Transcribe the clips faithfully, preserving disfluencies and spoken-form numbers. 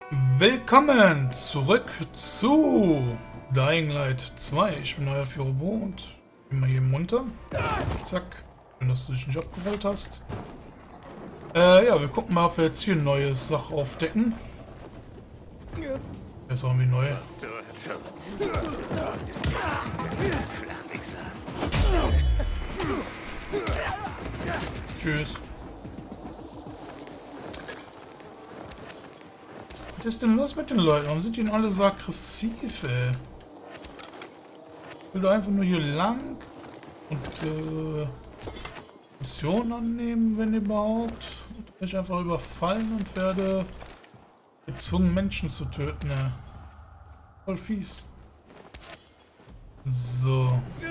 Willkommen zurück zu Dying Light zwei. Ich bin euer Firobo und bin mal hier munter. Zack. Schön, dass du dich nicht abgerollt hast. Äh, ja, wir gucken mal, ob wir jetzt hier ein neues Sach aufdecken. Der ist auch irgendwie neu. Tschüss. Was ist denn los mit den Leuten? Warum sind die denn alle so aggressiv, ey? Ich will doch einfach nur hier lang und äh, Mission annehmen, wenn überhaupt. Und mich einfach überfallen und werde gezwungen, Menschen zu töten, ey. Voll fies. So.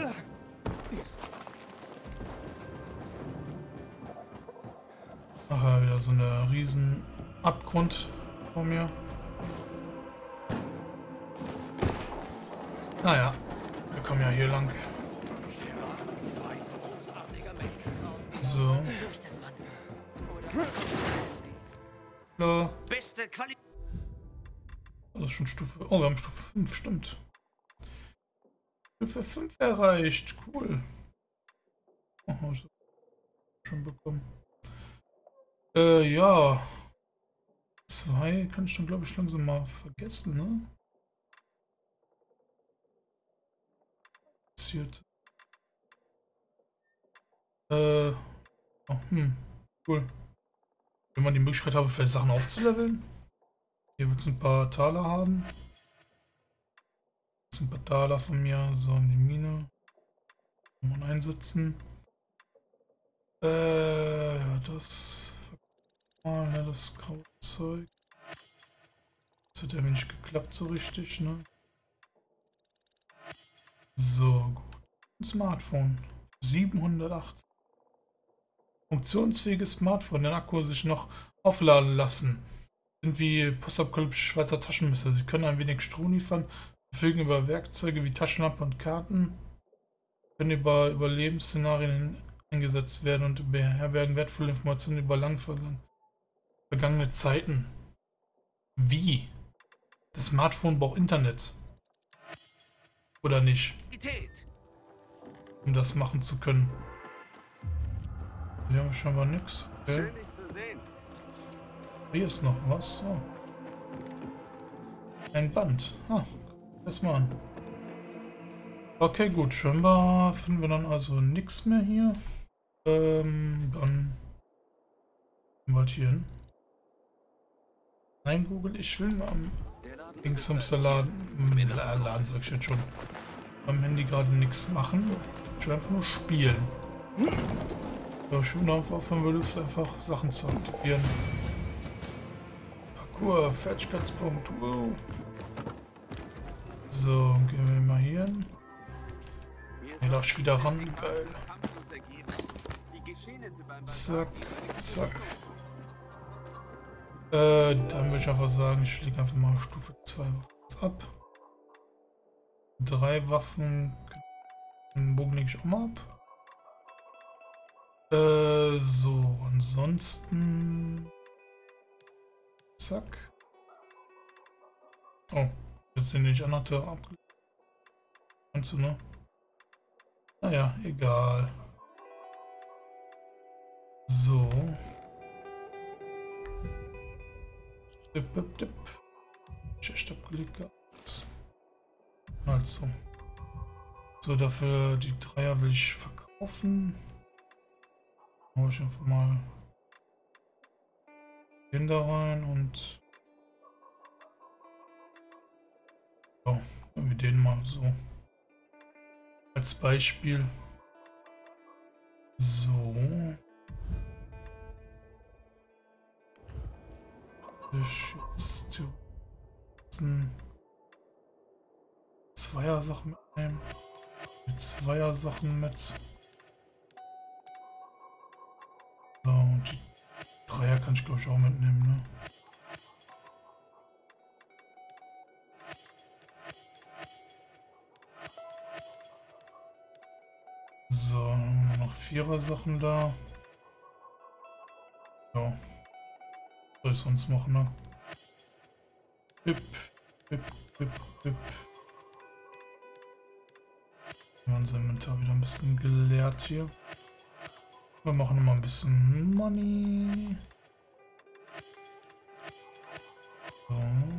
Aha, wieder so eine riesen Abgrund vor mir. Naja, wir kommen ja hier lang. So. Hallo. Das ist schon Stufe... Oh, wir haben Stufe fünf, stimmt. Stufe fünf erreicht, cool. Oh, hab ich schon bekommen. Äh, ja. Zwei kann ich dann, glaube ich, langsam mal vergessen, ne? Passiert. Äh. Oh, hm. Cool. Wenn man die Möglichkeit habe, vielleicht Sachen aufzuleveln. Hier wird es ein paar Taler haben. Jetzt ein paar Taler von mir. So, in die Mine. Kann man einsetzen. Äh, ja, das. Oh, ne, das graue Zeug. Das hat ja nicht geklappt so richtig, ne? So, gut. Ein Smartphone. siebenhundertacht. Funktionsfähiges Smartphone, den Akku sich noch aufladen lassen. Sind wie postapokalyptische Schweizer Taschenmesser. Sie können ein wenig Strom liefern, verfügen über Werkzeuge wie Taschenlampe und Karten, können über Überlebensszenarien eingesetzt werden und beherbergen wertvolle Informationen über lang vergangene Zeiten. Wie? Das Smartphone braucht Internet. Oder nicht? Um das machen zu können. Hier haben wir schon mal nix. Okay. Hier ist noch was. Oh. Ein Band. Ah, guck das mal an. Okay, gut. Scheinbar finden wir dann also nichts mehr hier. Ähm, dann gehen wir halt hier hin. Nein, Google, ich will am links am Laden, Laden sag ich jetzt schon, am Handy gerade nichts machen. Ich will einfach nur spielen. Ja, schön aufhören würdest du einfach Sachen zu aktivieren. Parkour, Fertigkeitspunkt. Wow. So, gehen wir mal hier hin. Hier darf ich wieder ran, geil. Zack, zack. Äh, dann würde ich einfach sagen, ich lege einfach mal Stufe zwei ab. Drei Waffen. Den Bogen lege ich auch mal ab. Äh, so, ansonsten. Zack. Oh, jetzt sind die nicht andere abgelegt. Kannst du, ne? Naja, egal. So. Dip, dip, dip. Echt abgelegt gehabt. Also. So, dafür die Dreier will ich verkaufen. Hau ich einfach mal den da rein und so, wir den mal so als Beispiel. So. Ich jetzt die Zweier-Sachen mitnehmen. Die Zweier-Sachen mit. So, und die Dreier kann ich glaube ich auch mitnehmen, ne? So, dann haben wir noch Vierer-Sachen da. Ja. Was soll ich sonst machen, ne? Hüpp, hüpp, hüpp, hüpp. Wir haben unser Inventar wieder ein bisschen geleert hier. Wir machen noch mal ein bisschen Money. So.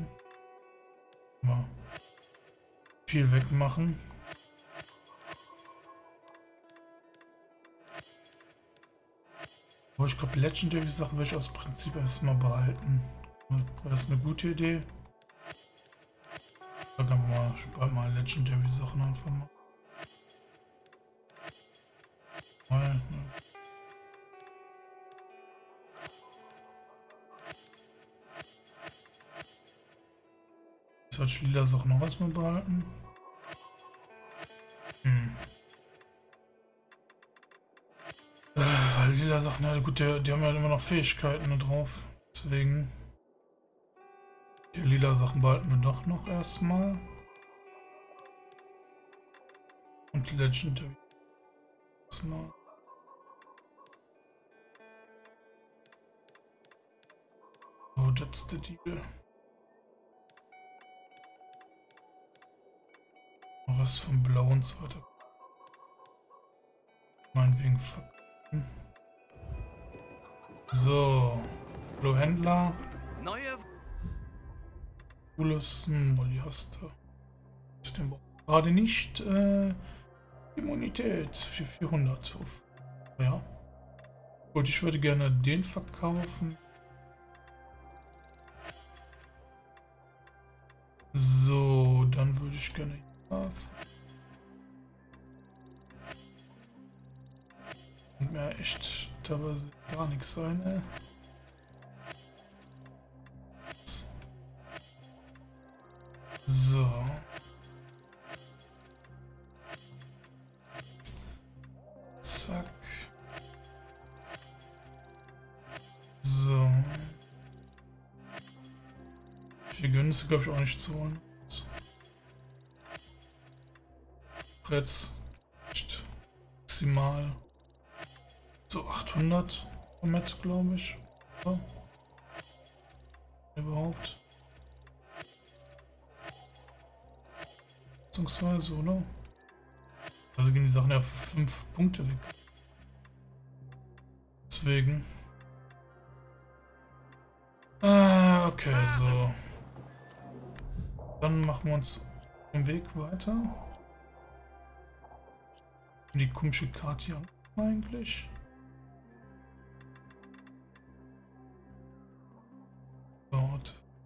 Mal viel wegmachen. Wo ich glaube, Legendary Sachen will ich aus Prinzip erstmal behalten. Das ist eine gute Idee. Da kann man mal, spart mal Legendary Sachen einfach mal. Mal, ne. Soll ich lila Sachen noch erstmal behalten? Hm. Äh, weil lila Sachen, ja gut, die, die haben ja immer noch Fähigkeiten da drauf. Deswegen. Die lila Sachen behalten wir doch noch erstmal. Und Legendary. Erstmal. Oh, that's the deal. Noch was vom Blau und so weiter. Meinetwegen verkaufen. So. Hallo Händler. Neue. Cooles. Hm, Molly hast du. Ich den gerade nicht. Äh, Immunität für vierhundert. Auf. Ja. Gut, ich würde gerne den verkaufen. So, dann würde ich gerne. Und mir echt teilweise gar nichts sein, ey. So. Zack. So. Viel günstig glaube ich auch nicht zu holen. Jetzt nicht maximal so achthundert damit, glaube ich. Ja. Überhaupt. Beziehungsweise, oder? Also gehen die Sachen ja für fünf Punkte weg. Deswegen. Ah, okay, so. Dann machen wir uns den Weg weiter. Die komische Karte hier eigentlich. So.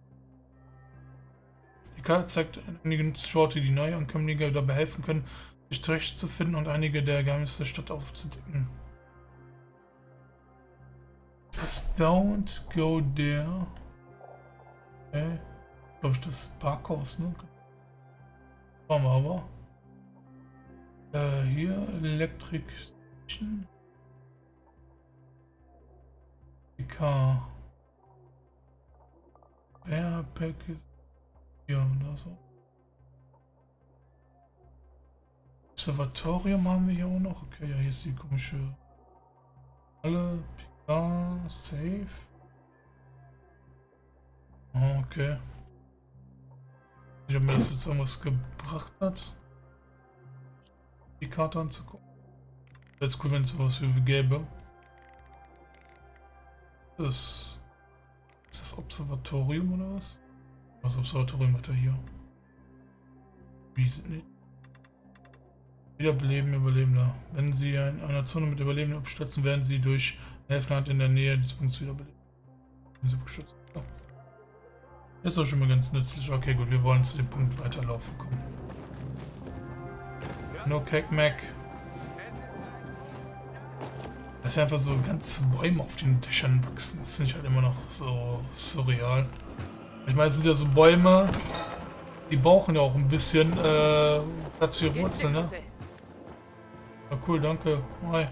Die Karte zeigt einige Shorty, die Neuankömmlinge dabei helfen können, sich zurechtzufinden und einige der Geheimnisse der Stadt aufzudecken. Just don't go there. Okay. Glaube ich, das Parkhaus, ne? Machen wir aber. Äh, hier Electric Station. P K. Airpack ist hier und da so. Observatorium haben wir hier auch noch. Okay, ja, hier ist die komische Halle. P K, Safe. Oh, okay. Ich habe mir das jetzt irgendwas gebracht hat. Die Karte anzugucken. Wäre jetzt cool, wenn es sowas wie gäbe. Das ist das Observatorium oder was? Das Observatorium hat er hier. Wie ist es nicht? Wiederbeleben Überlebender. Wenn sie in einer Zone mit Überlebenden abstürzen, werden sie durch Helfland in der Nähe des Punkts wiederbelebt. Sie abgestürzt. Ja. Ist doch schon mal ganz nützlich. Okay, gut, wir wollen zu dem Punkt weiterlaufen kommen. No Cake Mac. Dass ja einfach so ganze Bäume auf den Dächern wachsen. Das finde ich halt immer noch so surreal. Ich meine, es sind ja so Bäume, die brauchen ja auch ein bisschen äh, Platz für Wurzeln, ne? Ja, cool, danke. Hi.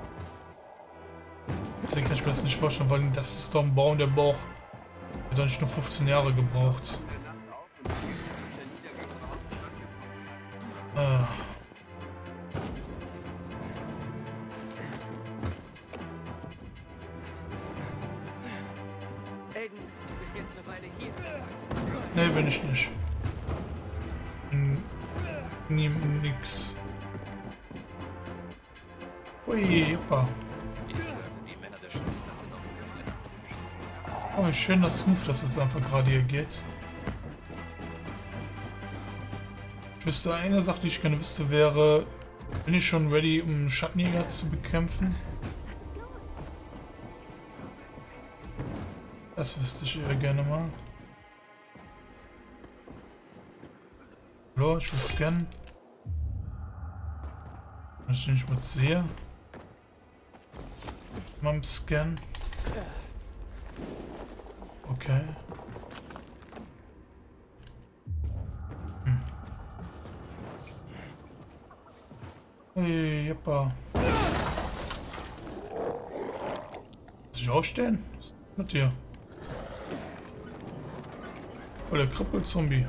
Deswegen kann ich mir das nicht vorstellen, weil das ist doch ein Baum, der braucht. Der hat doch nicht nur fünfzehn Jahre gebraucht. Ah. Ne, bin ich nicht. Bin nie nix. Ui, jeppa. Oh, wie schön, dass smooth das jetzt einfach gerade hier geht. Ich wüsste, eine Sache, die ich gerne wüsste, wäre, bin ich schon ready, um einen Schattenjäger zu bekämpfen? Das wüsste ich eher gerne mal. Hallo, ich will scannen. Wenn ich nicht mit sehe. Mal im Scan. Okay. Hm. Hey, jeppa. Muss ich aufstehen? Was ist mit dir? Oh, der Krippelzombie.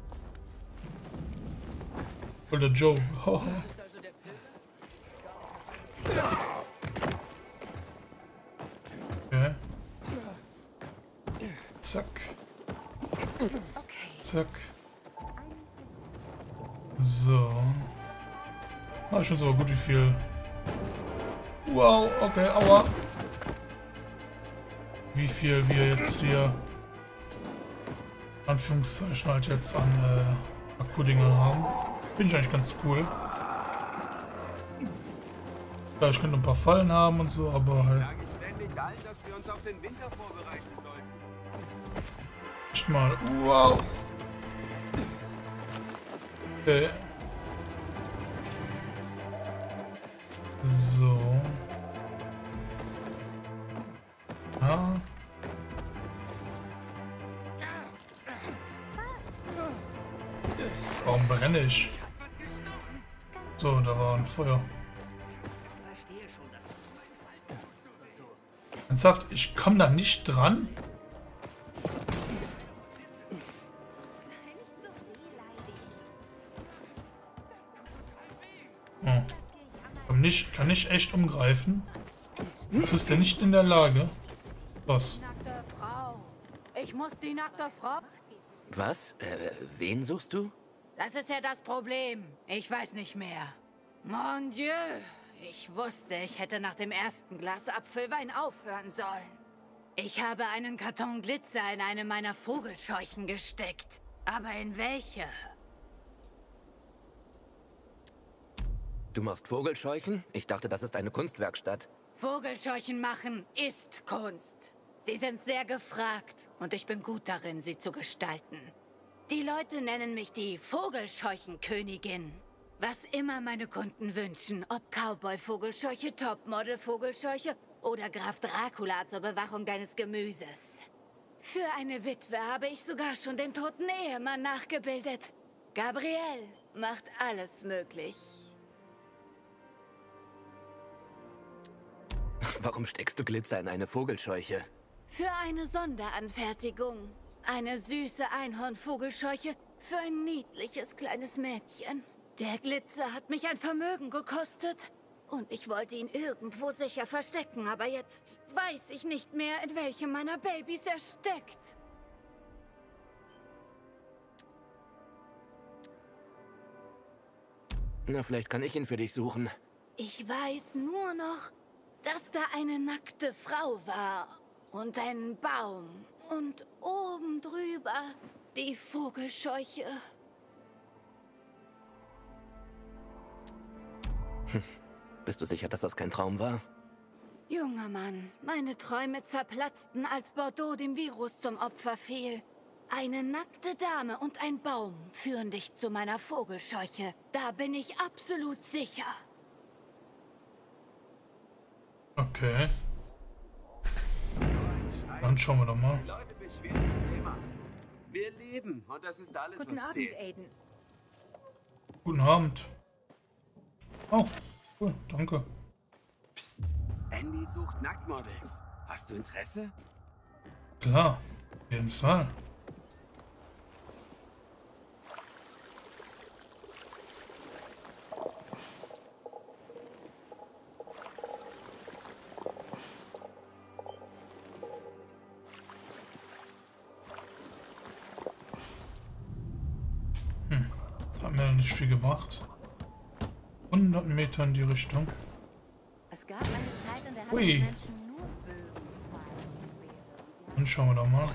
Oh, der Joe. Oh. Okay. Zack. Zack. So. Ah, schon so gut wie viel. Wow, okay, aua. Wie viel wir jetzt hier Anführungszeichen halt jetzt an äh, Akkudingern haben. Finde ich eigentlich ganz cool. Ja, ich könnte ein paar Fallen haben und so, aber halt. Dass wir uns auf den Winter vorbereiten sollten. Nicht mal. Wow. Okay. So. Ja. Warum brenne ich? So, da war ein Feuer. Ernsthaft, ich komme da nicht dran? Oh. Kann nicht, kann nicht echt umgreifen. Jetzt ist er nicht in der Lage. Was? Nackte Frau. Ich muss die nackte Frau. Was? Äh, wen suchst du? Das ist ja das Problem. Ich weiß nicht mehr. Mon Dieu. Ich wusste, ich hätte nach dem ersten Glas Apfelwein aufhören sollen. Ich habe einen Karton Glitzer in eine meiner Vogelscheuchen gesteckt. Aber in welche? Du machst Vogelscheuchen? Ich dachte, das ist eine Kunstwerkstatt. Vogelscheuchen machen ist Kunst. Sie sind sehr gefragt und ich bin gut darin, sie zu gestalten. Die Leute nennen mich die Vogelscheuchenkönigin. Was immer meine Kunden wünschen, ob Cowboy-Vogelscheuche, Topmodel-Vogelscheuche oder Graf Dracula zur Bewachung deines Gemüses. Für eine Witwe habe ich sogar schon den toten Ehemann nachgebildet. Gabrielle macht alles möglich. Warum steckst du Glitzer in eine Vogelscheuche? Für eine Sonderanfertigung. Eine süße Einhornvogelscheuche für ein niedliches kleines Mädchen. Der Glitzer hat mich ein Vermögen gekostet. Und ich wollte ihn irgendwo sicher verstecken, aber jetzt weiß ich nicht mehr, in welchem meiner Babys er steckt. Na, vielleicht kann ich ihn für dich suchen. Ich weiß nur noch, dass da eine nackte Frau war und ein Baum und oben drüber die Vogelscheuche. Hm. Bist du sicher, dass das kein Traum war? Junger Mann, meine Träume zerplatzten, als Bordeaux dem Virus zum Opfer fiel. Eine nackte Dame und ein Baum führen dich zu meiner Vogelscheuche. Da bin ich absolut sicher. Okay. Dann schauen wir doch mal. Die Leute beschweren sich immer. Wir leben und das ist alles, Guten was Abend, zählt. Aiden. Guten Abend. Oh, cool, danke. Psst, Andy sucht Nacktmodels. Hast du Interesse? Klar, auf jeden Fall. mir nicht viel gebracht. hundert Meter in die Richtung. Es gab eine Zeit, in der hatten Ui. die Menschen nur Bögen. Und schauen wir doch mal.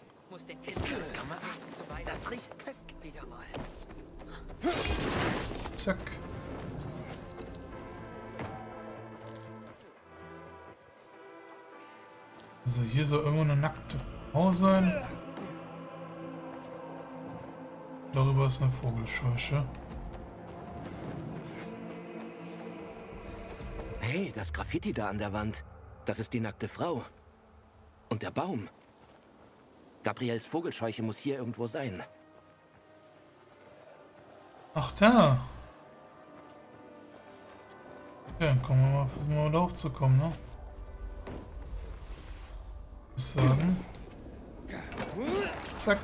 Das riecht köstlich wieder mal. Zack. Also hier soll irgendwo eine nackte Frau sein. Darüber ist eine Vogelscheuche. Hey, das Graffiti da an der Wand. Das ist die nackte Frau. Und der Baum. Gabriels Vogelscheuche muss hier irgendwo sein. Ach da. Ja, dann kommen wir mal, versuchen wir mal da hochzukommen, ne? Ich sagen. Zack.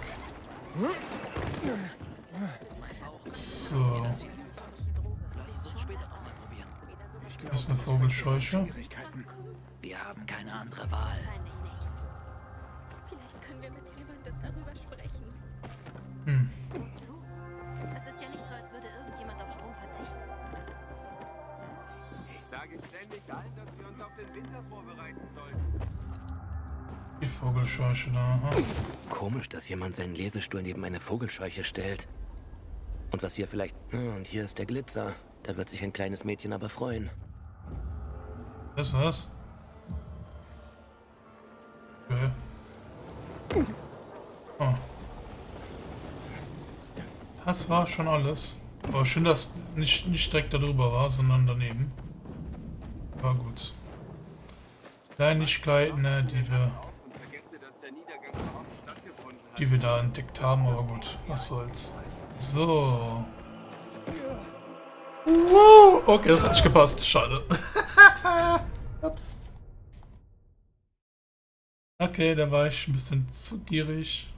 So. Lass es uns später nochmal probieren. Das ist eine Vogelscheuche. Wir haben keine andere Wahl. Vielleicht können wir mit jemandem darüber sprechen. Hm. Es ist ja nicht so, als würde irgendjemand auf Strom verzichten. Ich sage ständig allen, dass wir uns auf den Winter vorbereiten sollten. Die Vogelscheuche da. Aha. Komisch, dass jemand seinen Lesestuhl neben eine Vogelscheuche stellt. Und was hier vielleicht... Ah, und hier ist der Glitzer. Da wird sich ein kleines Mädchen aber freuen. Was ist das? Okay. Oh. Das war schon alles. Aber schön, dass nicht, nicht direkt darüber war, sondern daneben. War gut. Kleinigkeiten, ne, die wir, die wir da entdeckt haben, aber gut, was soll's. So. Uh, okay, das hat nicht gepasst. Schade. Ups. Okay, da war ich ein bisschen zu gierig.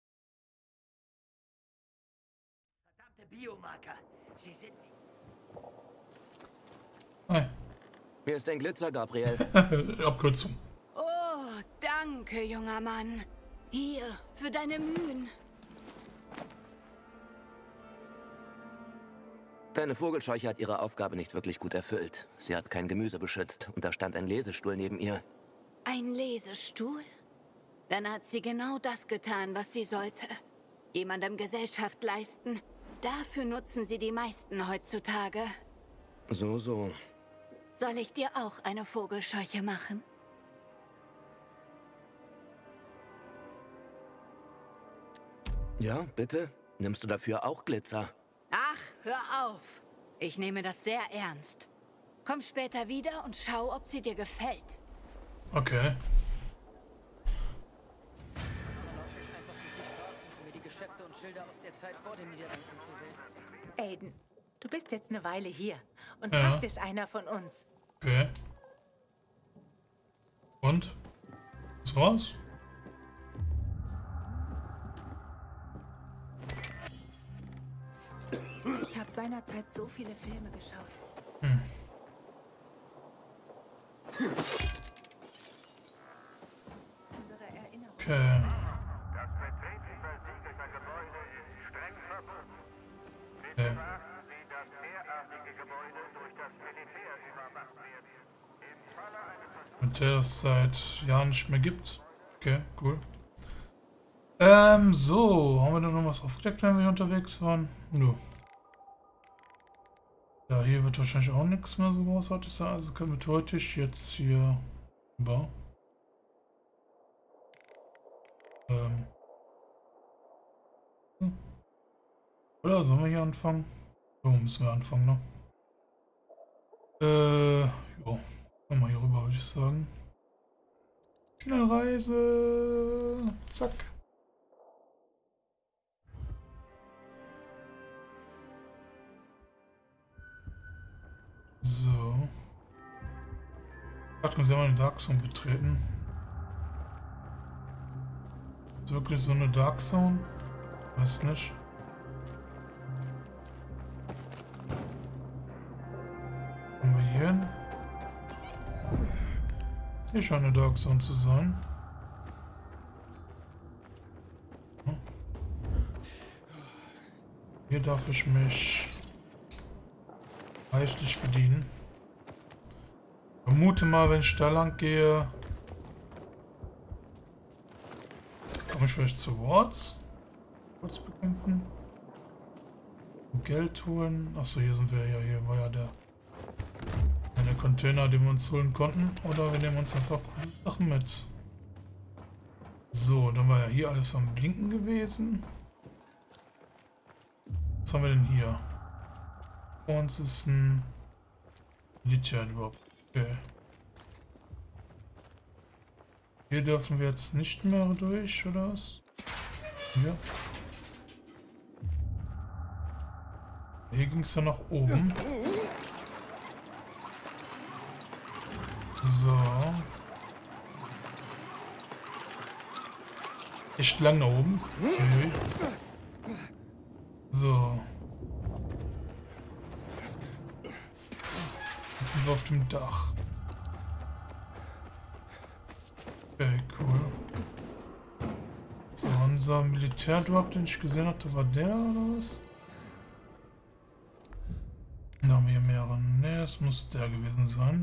Verdammte Biomarker. Sie sind Hi. Mir ist ein Glitzer, Gabriel. Abkürzung. Oh, danke, junger Mann. Hier, für deine Mühen. Deine Vogelscheuche hat ihre Aufgabe nicht wirklich gut erfüllt. Sie hat kein Gemüse beschützt und da stand ein Lesestuhl neben ihr. Ein Lesestuhl? Dann hat sie genau das getan, was sie sollte. Jemandem Gesellschaft leisten. Dafür nutzen sie die meisten heutzutage. So, so. Soll ich dir auch eine Vogelscheuche machen? Ja, bitte? Nimmst du dafür auch Glitzer? Ach, hör auf. Ich nehme das sehr ernst. Komm später wieder und schau, ob sie dir gefällt. Okay. mir die Geschäfte und Schilder aus der Zeit vor dem Niedergang anzusehen. Aiden, du bist jetzt eine Weile hier und Ja. praktisch einer von uns. Okay. Und? Das war's? Ich habe seinerzeit so viele Filme geschaut. Hm. Unsere Erinnerung. Okay. Das Betreten versiegelter Gebäude ist streng verboten. Bitte Okay. beachten Sie, dass derartige Gebäude durch das Militär überwacht werden. Im Falle eines Mit der es seit Jahren nicht mehr gibt. Okay, cool. Ähm, so. Haben wir da noch was aufgedeckt, wenn wir unterwegs waren? Nö. Ja, hier wird wahrscheinlich auch nichts mehr so großartig sein. Also können wir theoretisch jetzt hier rüber. Ähm. Hm. Oder sollen wir hier anfangen? So müssen wir anfangen, ne? Äh, jo. Gehen wir hier rüber, würde ich sagen. Schnellreise. Zack. So. Achtung, sie haben eine Dark Zone betreten. Ist wirklich so eine Dark Zone? Weiß nicht. Kommen wir hier hin? Hier scheint eine Dark Zone zu sein. Hier darf ich mich reichlich bedienen. Ich vermute mal, wenn ich da lang gehe, komme ich vielleicht zu Wards. Wards bekämpfen. Geld holen. Achso, hier sind wir ja. Hier war ja der, der Container, den wir uns holen konnten. Oder wir nehmen uns einfach coole Sachen mit. So, dann war ja hier alles am Blinken gewesen. Was haben wir denn hier? Vor uns ist ein Militär-Drop. Okay. Hier dürfen wir jetzt nicht mehr durch, oder was? Ja. Hier ging es ja nach oben. So. Echt lang nach oben. Okay. So. Jetzt sind wir auf dem Dach. Okay, cool. So, unser Militärdrop, den ich gesehen hatte, war der oder was? Da haben wir hier mehrere. Ne, es muss der gewesen sein.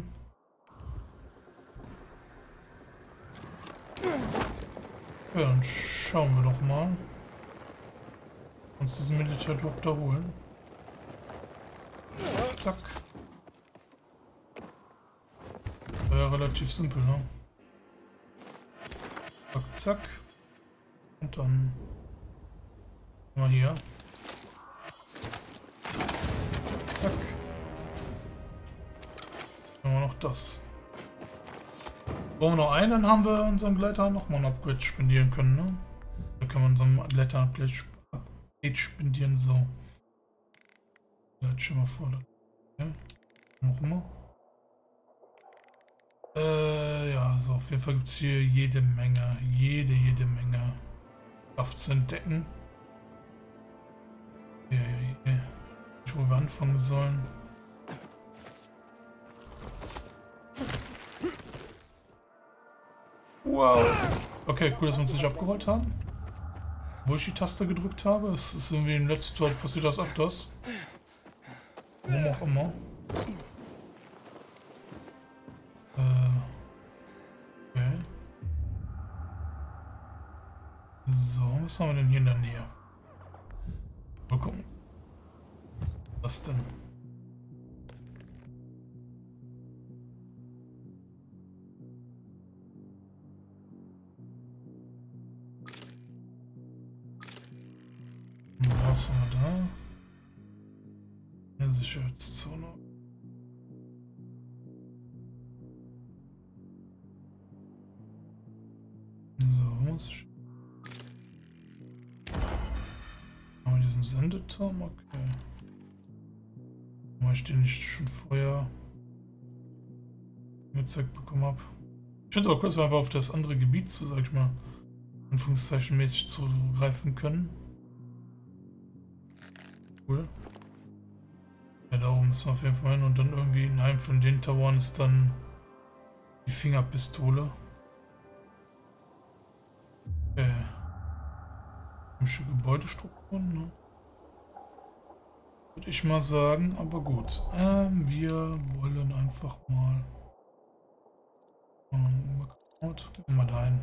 Ja, dann schauen wir doch mal. Uns diesen Militärdrop da holen. Zack. War ja relativ simpel, ne? Zack, zack. Und dann mal hier. Zack. Dann haben wir noch das. Brauchen wir noch einen, dann haben wir unseren Gleiter nochmal ein Upgrade spendieren können, ne? Da können wir unseren Gleiter ein Upgrade spendieren, so. Jetzt schon mal vor. Ja. Noch immer. Äh, ja, so auf jeden Fall gibt es hier jede Menge, jede, jede Menge Kraft zu entdecken. Ja, ja, ja. Wo wir anfangen sollen. Wow. Okay, cool, dass wir uns nicht abgerollt haben. Wo ich die Taste gedrückt habe, es ist irgendwie in letzter Zeit passiert das öfters. Warum auch immer. Äh. Okay. So, was haben wir denn hier in der Nähe? Mal gucken. Was denn? Was haben wir da? Eine Sicherheitszone. So, muss ich. Haben wir diesen Sendeturm? Okay. Weil ich den nicht schon vorher gezeigt bekommen habe. Ich finde es aber cool, dass wir einfach auf das andere Gebiet zu, sag ich mal, Anführungszeichen mäßig zugreifen können. Cool. Ja, da oben müssen wir auf jeden Fall hin und dann irgendwie in einem von den Towern ist dann die Fingerpistole. Okay. Komische Gebäudestrukturen, ne? Würde ich mal sagen, aber gut. Ähm, wir wollen einfach mal. Ähm, gehen wir mal dahin.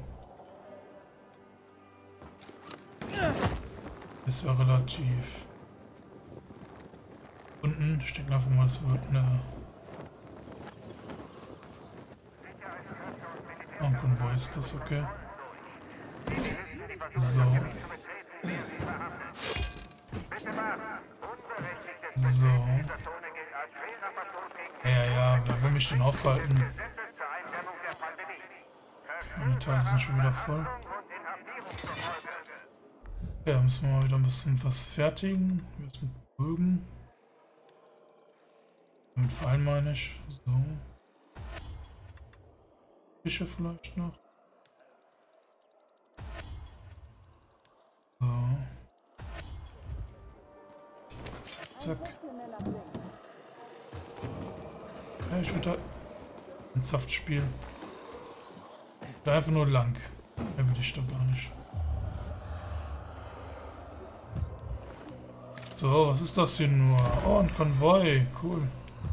Ist ja relativ. Unten, ich denke einfach mal, es wird eine. Ein Konvoi ist das, okay. So. So. Ja, ja, wer will mich denn aufhalten? Die Teile sind schon wieder voll. Ja, müssen wir mal wieder ein bisschen was fertigen. Jetzt mit Bögen. Mit Pfeilen meine ich. So. Fische vielleicht noch. So. Zack. Ja, ich würde da ein Saft spielen. Da einfach nur lang. Mehr will ich doch gar nicht. So, was ist das hier nur? Oh, ein Konvoi. Cool.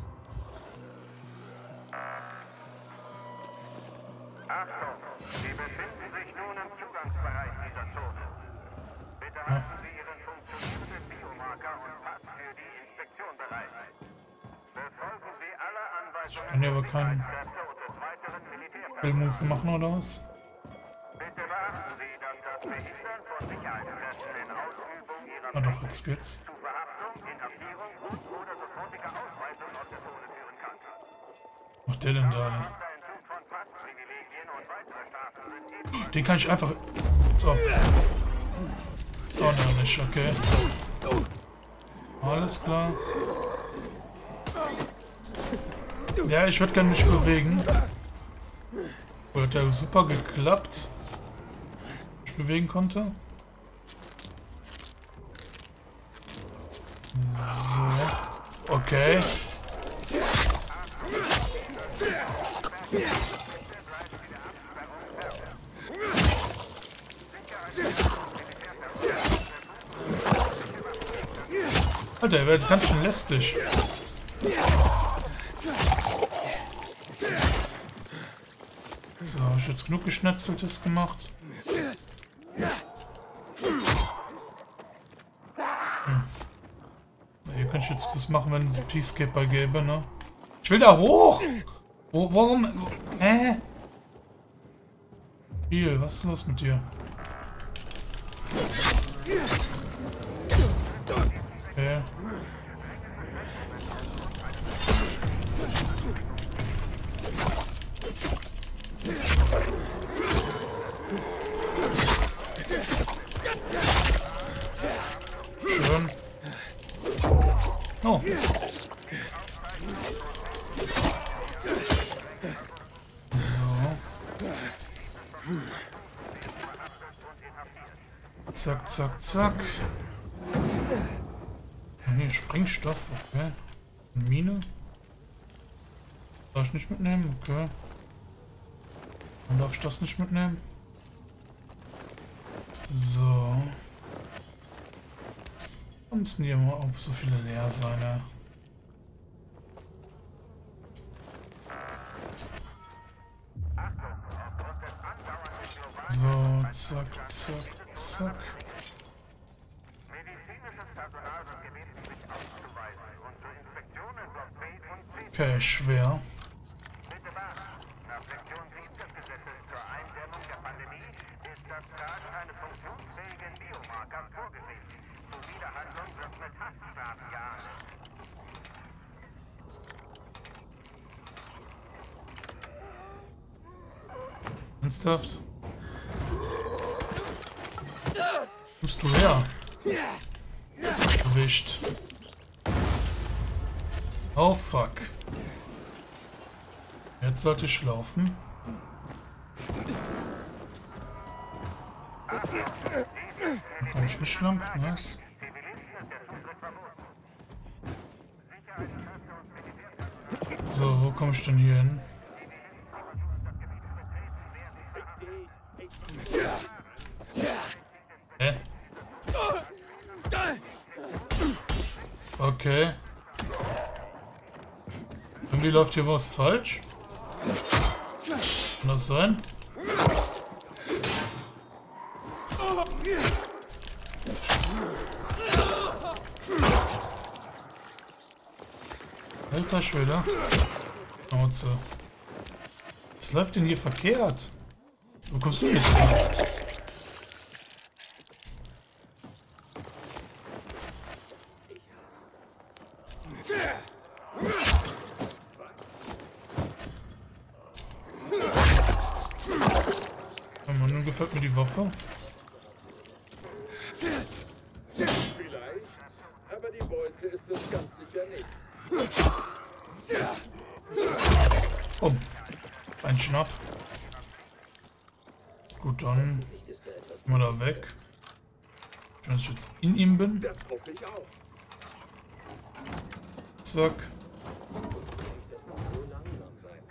Achtung! Sie befinden sich nun im Zugangsbereich dieser Zone. Bitte halten Sie Ihren funktionierenden Biomarker und Pass für die Inspektion bereit. Befolgen Sie alle Anweisungen Ich kann ja aber der keinen Sicherheitskräfte und des weiteren Militärpersonals. Kill-Move machen, oder was? Bitte beachten Sie, dass das Behindern von Sicherheitskräften in Ausübung ihrer Ah doch, Pflicht jetzt geht's. zu Verhaftung, Inhaftierung und oder sofortiger Ausweisung aus der Zone führen kann. Was macht der denn da? Dauerhafter Entzug von Passprivilegien und weitere Strafen sind ebenfalls. Den kann ich einfach... So. Oh, nein, nicht. Okay. Alles klar. Ja, ich würde gerne mich bewegen. Oh, hat ja super geklappt. Ich bewegen konnte. So. Okay. Alter, er wird ganz schön lästig. So, habe ich jetzt genug Geschnetzeltes gemacht? Hm. Hier könnte ich jetzt was machen, wenn es Peacekeeper gäbe, ne? Ich will da hoch! Wo, warum? Hä? Spiel, was ist los mit dir? Okay. Schön. Oh. So. Zack, zack, zack. Oh ne, Sprengstoff, okay. Mine. Darf ich nicht mitnehmen? Okay. Dann darf ich das nicht mitnehmen. So. Warum müssen die immer auf so viele leer sein, ja? So, zack, zack, zack. Medizinisches Personal wird gebeten, sich auszuweisen und zur Inspektion in Block B und C. Okay, schwer. Bitte beachten, nach Sektion sieben des Gesetzes zur Eindämmung der Pandemie ist das Tragen eines funktionsfähigen Biomarkers vorgesehen. Zuwiderhandlung wird mit Haftstrafen geahndet. Ernsthaft? Wo bist du her? Erwischt. Oh fuck. Jetzt sollte ich laufen. Da komm ich nicht lang. Nice. So, wo komme ich denn hier hin? Hä? Okay. Irgendwie läuft hier was falsch. Kann das sein? Alter Schwede. Schnauze. Was läuft denn hier verkehrt? Wo kommst du jetzt her? Oh Mann, nun gefällt mir die Waffe. Vielleicht, aber die Beute ist es ganz sicher nicht. Oh, ein Schnapp. Gut, dann mal da weg. Schön, dass ich jetzt in ihm bin. Das hoffe ich auch. Zack. Nicht, dass man so langsam sein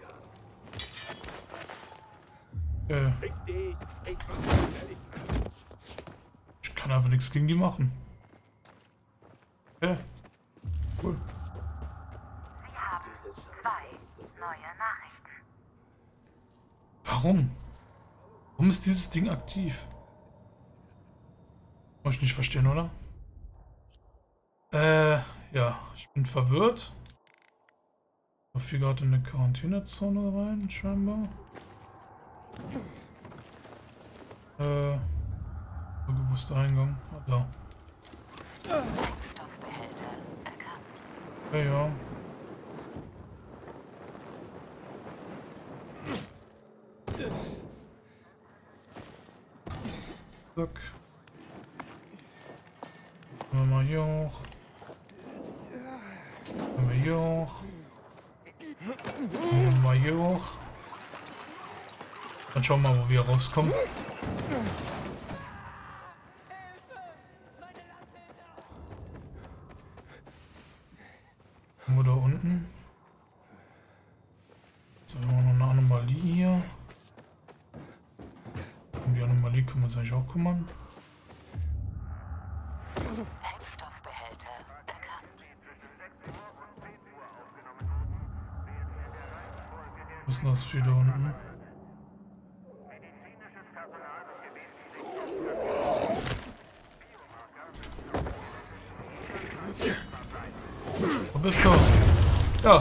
kann. Äh, Fick dich. Ich mach dich fertig. ich kann einfach nichts gegen die machen. Okay. Cool. Sie haben zwei neue Nachrichten. Warum? Warum ist dieses Ding aktiv? Muss ich nicht verstehen, oder? Äh, ja. Ich bin verwirrt. Ich fiel gerade in eine Quarantänezone rein, scheinbar. Äh, bewusster Eingang. Ah, da. Stoffbehälter erkannt. Ja, ja. Zack. Gehen wir mal hier hoch. Gehen wir hier hoch. Gehen wir mal hier hoch. Dann schauen wir mal, wo wir rauskommen. Wo da unten? Jetzt haben wir noch eine Anomalie hier. Um die Anomalie können wir uns eigentlich auch kümmern. Impfstoffbehälter erkannt. Was ist denn das für da unten? Wo bist du? Ja.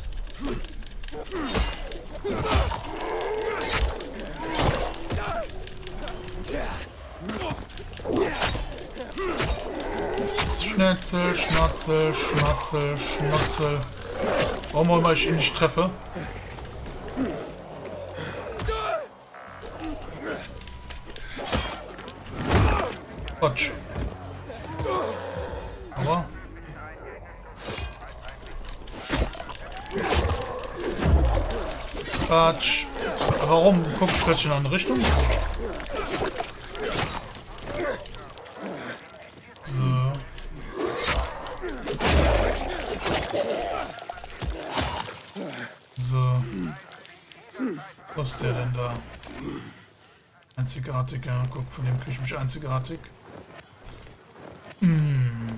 Schnetzel, Schnatzel, Schnatzel, Schnatzel. Warum auch immer ich ihn nicht treffe? Quatsch. Aber. Quatsch. Warum? Guckst du plötzlich in eine andere Richtung? So. So. Was ist der denn da? Einzigartig, ja. Guck, von dem kriege ich mich einzigartig. Hm.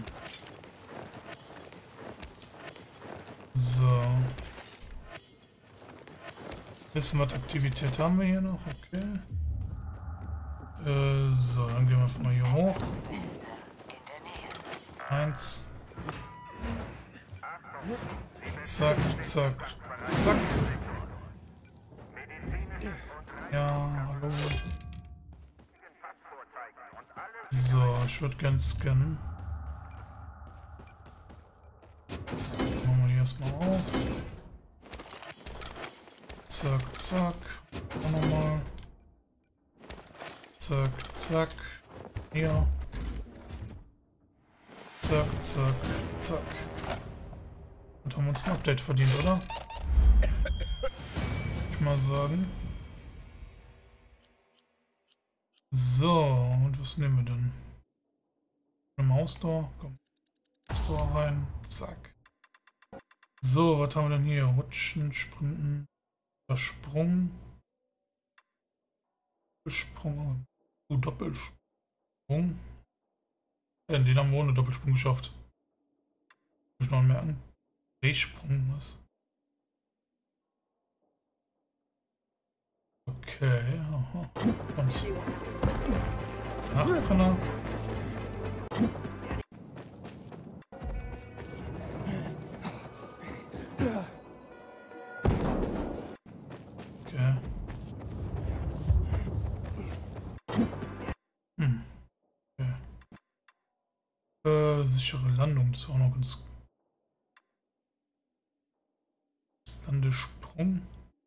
So. Wissen, was Aktivität haben wir hier noch? Okay. Äh, so, dann gehen wir mal hier hoch. Eins. Zack, zack, zack. Ja, hallo. So, ich würde gern scannen. Machen wir hier erstmal auf. Zack, zack. Auch nochmal. Zack, zack. Hier. Zack, zack, zack. Und haben uns ein Update verdient, oder? Würde ich mal sagen. So, und was nehmen wir denn? Eine Maustor. Komm. Maustor rein. Zack. So, was haben wir denn hier? Rutschen, Sprinten. Sprung. Doppelsprung. Oh, Doppelsprung. Ja, den haben wir ohne Doppelsprung geschafft. Muss ich noch merken. Drehsprung, was? Okay, aha. Und. Nachbrenner. Okay. Hm. Okay. Äh, sichere Landung, das ist auch noch ganz. Landesprung.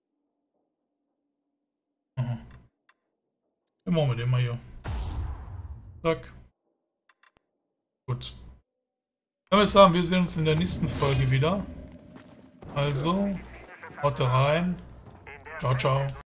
Aha. Dann machen wir den mal hier. Zack. Gut. Dann würde ich sagen, wir sehen uns in der nächsten Folge wieder. Also, haut rein. Ciao, ciao.